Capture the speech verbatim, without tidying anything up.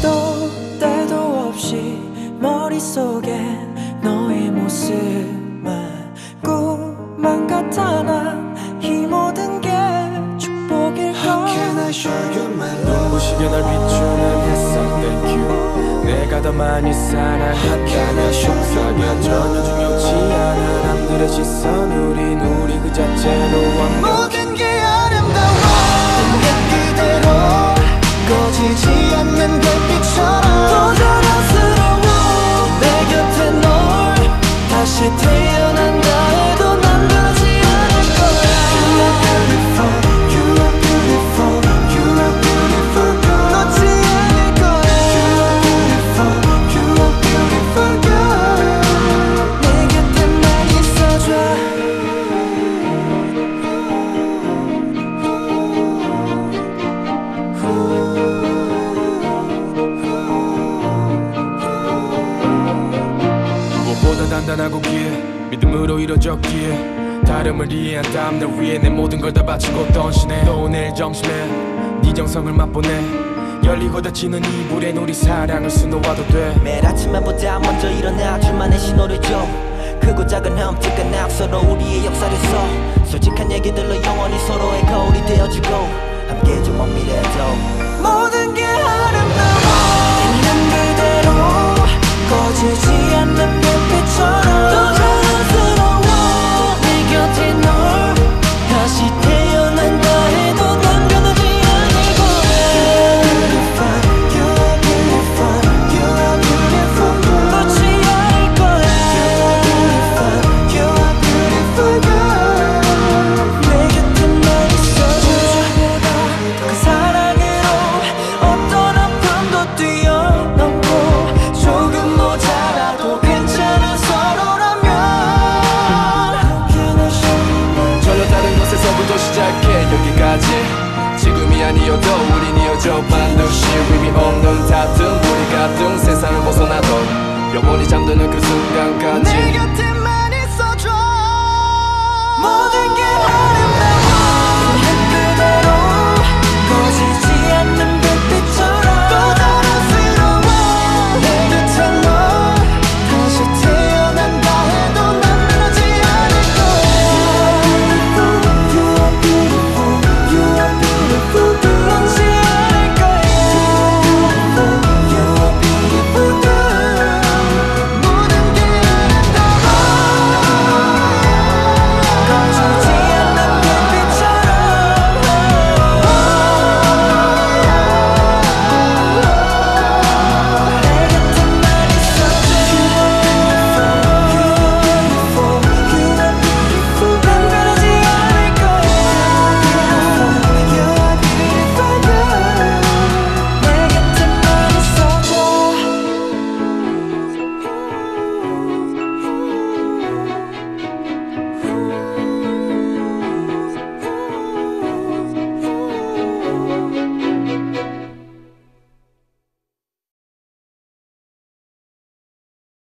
또 때도 없이 머릿속에 너의 모습만 꿈만 같아 난 이 모든 게 축복일걸. How can I show you my love? 눈부시게 널 비추는 햇살 Thank you. 내가 더 많이 사랑한다면 속삭여 전혀 중요치 않아 남들의 시선 우린 우리 그 자체로 완벽해. 모든 게 아름다워 내 그대로 꺼지지 않는 별빛처럼 더 자랑스러워 내 곁에 널 다시 태어난다 해도 난 변하지 않을 거야. You are beautiful, you are beautiful, you are beautiful girl. 놓지 않을 거야. You are beautiful, you are beautiful girl. 내 곁에만 있어줘. 무엇보다 단단하고 기에 믿음으로 이뤄졌기에 다름을 이해한 다음 날 위해 내 모든 걸 다 바치고 던지네. 또 오늘 점심에 네 정성을 맛보네. 열리고 닫히는 이불엔 우리 사랑을 수놓아도 돼. 매일 아침마보다 먼저 일어나 줄만의 신호를 줘. 크고 작은 흠집과 낙서로 우리의 역사를 써. 솔직한 얘기들로 영원히 서로의 거울이 되어주고 함께 좀 먼 미래도 모든 게